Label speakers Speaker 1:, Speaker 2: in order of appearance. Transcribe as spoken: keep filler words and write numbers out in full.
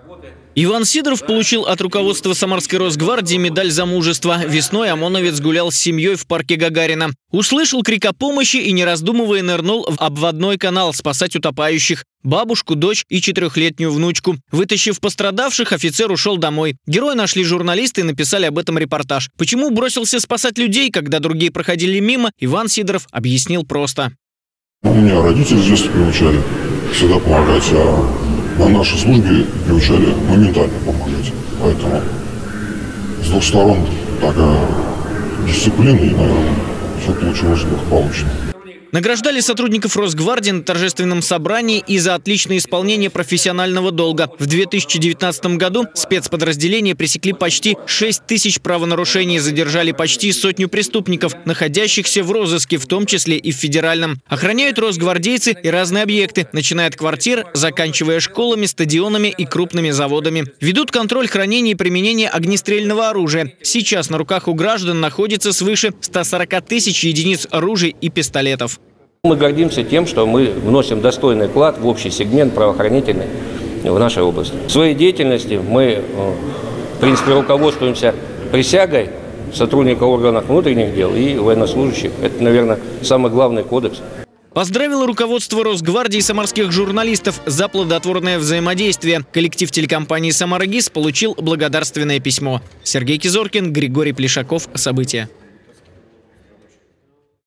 Speaker 1: Иван Сидоров получил от руководства Самарской Росгвардии медаль за мужество. Весной ОМОНовец гулял с семьей в парке Гагарина. Услышал крик о помощи и, не раздумывая, нырнул в обводной канал спасать утопающих. Бабушку, дочь и четырехлетнюю внучку. Вытащив пострадавших, офицер ушел домой. Героя нашли журналисты и написали об этом репортаж. Почему бросился спасать людей, когда другие проходили мимо, Иван Сидоров объяснил просто.
Speaker 2: У меня родители с детства приучали всегда помогать, а на нашей службе приучали моментально помогать. Поэтому с двух сторон такая дисциплина, и, наверное, все получилось благополучно.
Speaker 1: Награждали сотрудников Росгвардии на торжественном собрании и за отличное исполнение профессионального долга. В две тысячи девятнадцатом году спецподразделения пресекли почти шесть тысяч правонарушений, задержали почти сотню преступников, находящихся в розыске, в том числе и в федеральном. Охраняют росгвардейцы и разные объекты, начиная от квартир, заканчивая школами, стадионами и крупными заводами. Ведут контроль хранения и применения огнестрельного оружия. Сейчас на руках у граждан находится свыше ста сорока тысяч единиц оружия и пистолетов.
Speaker 3: Мы гордимся тем, что мы вносим достойный вклад в общий сегмент правоохранительный в нашей области. В своей деятельности мы, в принципе, руководствуемся присягой сотрудников органов внутренних дел и военнослужащих. Это, наверное, самый главный кодекс.
Speaker 1: Поздравило руководство Росгвардии самарских журналистов за плодотворное взаимодействие. Коллектив телекомпании «Самара ГИС» получил благодарственное письмо. Сергей Кизоркин, Григорий Плешаков. События.